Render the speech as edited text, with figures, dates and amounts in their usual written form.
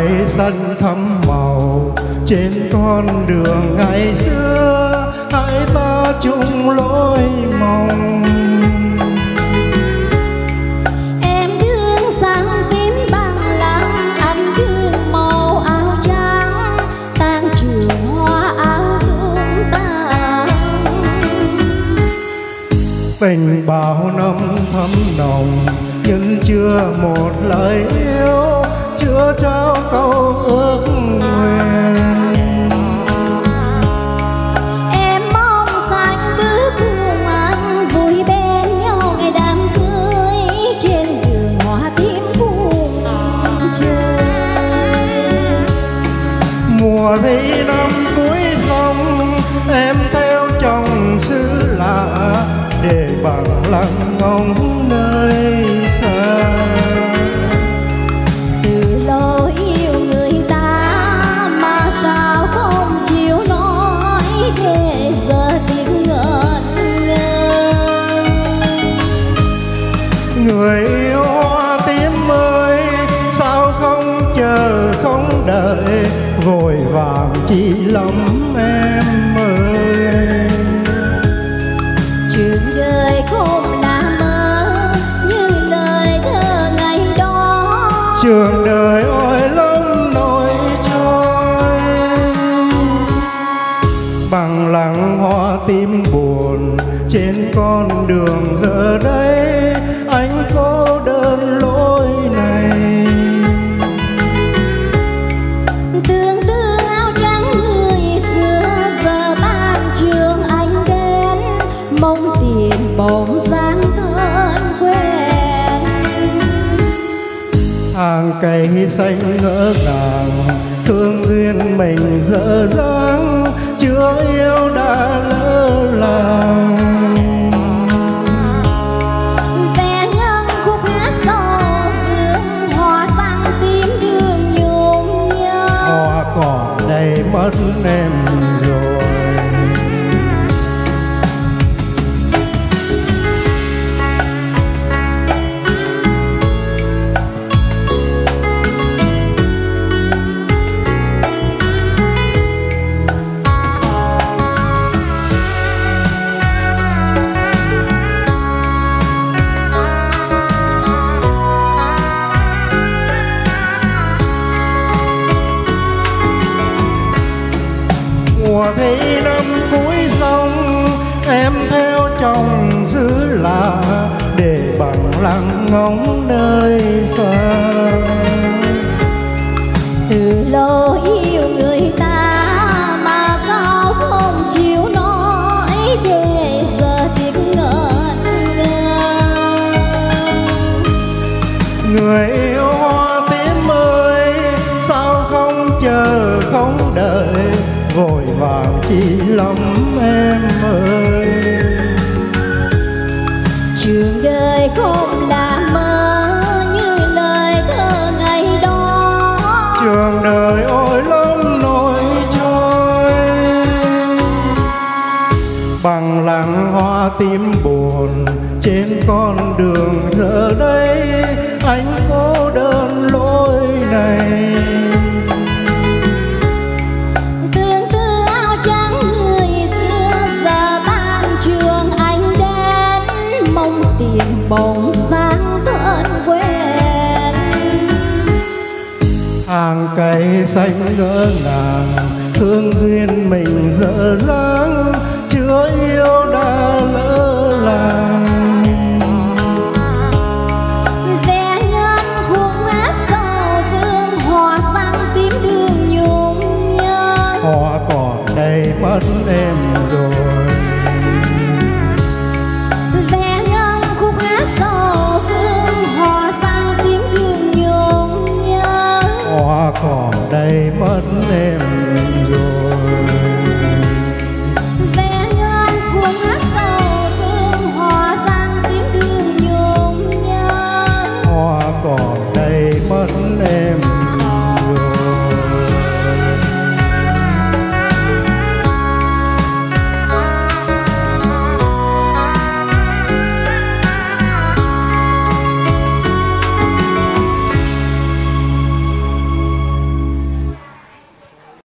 cây xanh thắm màu trên con đường ngày xưa, hai ta chung lối mong. Em thương sáng tím bằng lăng, anh thương màu áo trắng, tang trường hoa áo tung tàn. Tình bao năm thắm nồng nhưng chưa một lời yêu, chưa trao câu ước nguyện. Em mong xanh bước cùng anh vui bên nhau ngày đám cưới, trên đường hoa tím cùng trời. Mùa thi năm cuối sông em theo chồng xứ lạ, để bằng lăng ngóng nơi xa. Từ lâu yêu người ta mà sao không chịu nói, để giờ tiếng ngẩn ngơ. Người yêu hoa tím ơi, sao không chờ không đợi, vội vàng chi lắm em ơi. Trường đời không là mơ như lời thơ ngày đó, Trường đời ôi lắm nỗi trôi. Bằng lăng hoa tím buồn trên con đường giờ đây, anh cô đơn lối này. tương tư áo trắng người xưa giờ tan trường anh đến, mong tiền bóng dáng thân quen. Hàng cây xanh ngỡ ngàng, thương duyên mình dở dang, chưa yêu đã lỡ làng. Ve ngân khúc hát sâu phương, hoa xanh tím đường nhung nhớ. Hoa cỏ đầy mất em rồi. Mùa thi năm cuối sông em theo chồng xứ lạ, để bằng lăng ngóng nơi xa. Từ lâu yêu người ta mà sao không chịu nói, để giờ tiếng ngẩn ngơ. Người yêu hoa tím ơi, sao không chờ không đợi, vội vàng chi lắm em ơi. Trường đời không là mơ như lời thơ ngày đó, Trường đời ôi lắm nỗi trôi. Bằng lăng hoa tím buồn trên con đường giờ đây, anh cô đơn lối này. tương tư áo trắng người xưa giờ tan trường anh đến, mong tiền bóng dáng thân quen. Hàng cây xanh ngỡ ngàng, thương duyên mình dở dang,